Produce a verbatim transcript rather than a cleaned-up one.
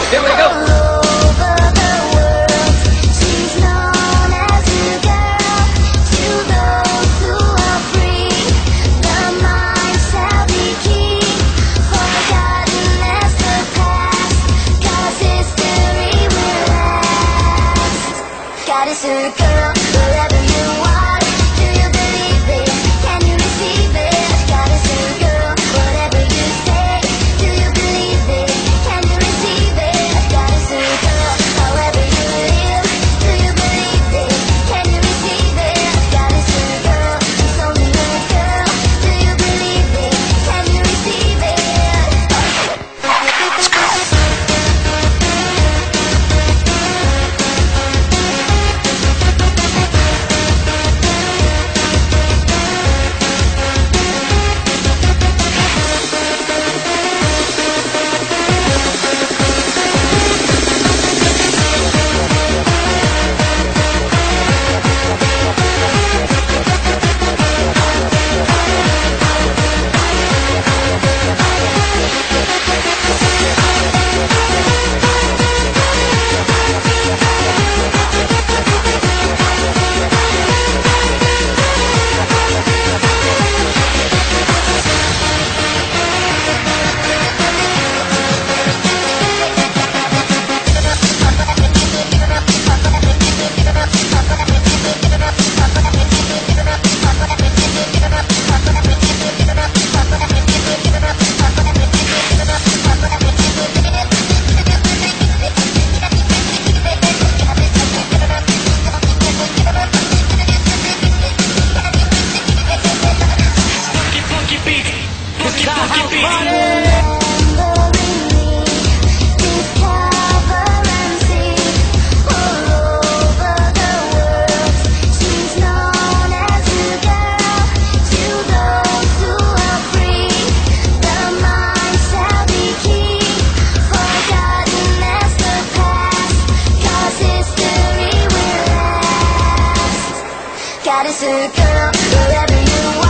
Here we go. Goddess or girl, wherever you are, do you believe it? Can you receive it? Goddess or girl, whatever you say, do you believe it? Can you receive it? Goddess or girl, however you live, do you believe it? Can you receive it? Goddess or girl, it's only a girl, do you believe it? Can you receive it? Goddess or girl, wherever you are.